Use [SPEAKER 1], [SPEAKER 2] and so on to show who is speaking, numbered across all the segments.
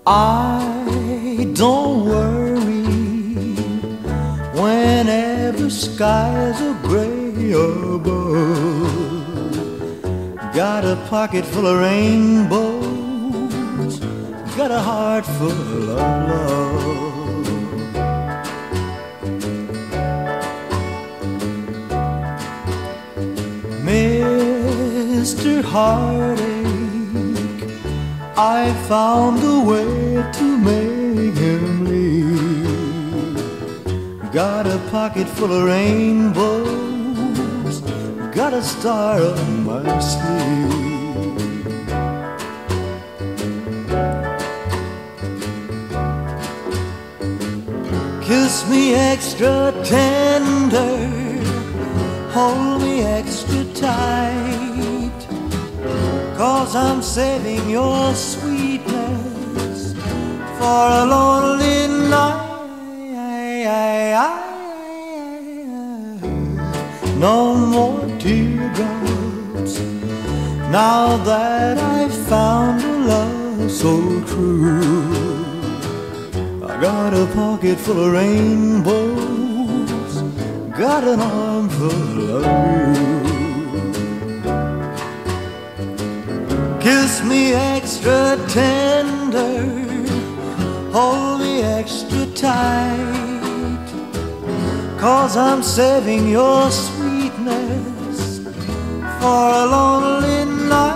[SPEAKER 1] I don't worry whenever skies are gray above. Got a pocket full of rainbows, got a heart full of love. Mr. Heartache, I found a way to make him leave. Got a pocket full of rainbows, got a star on my sleeve. Kiss me extra tender, hold me extra tight, 'cause I'm saving your sweetness for a lonely night. No more teardrops, now that I've found a love so true. I got a pocket full of rainbows, got an arm full of you. Kiss me extra tender, hold me extra tight, 'cause I'm saving your sweetness for a lonely night.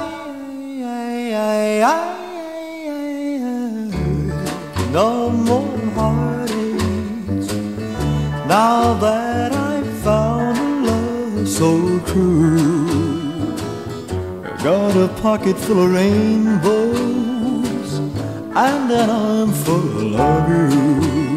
[SPEAKER 1] No more heartaches, now that I've found a love so true. I got a pocket full of rainbows and an arm full of you.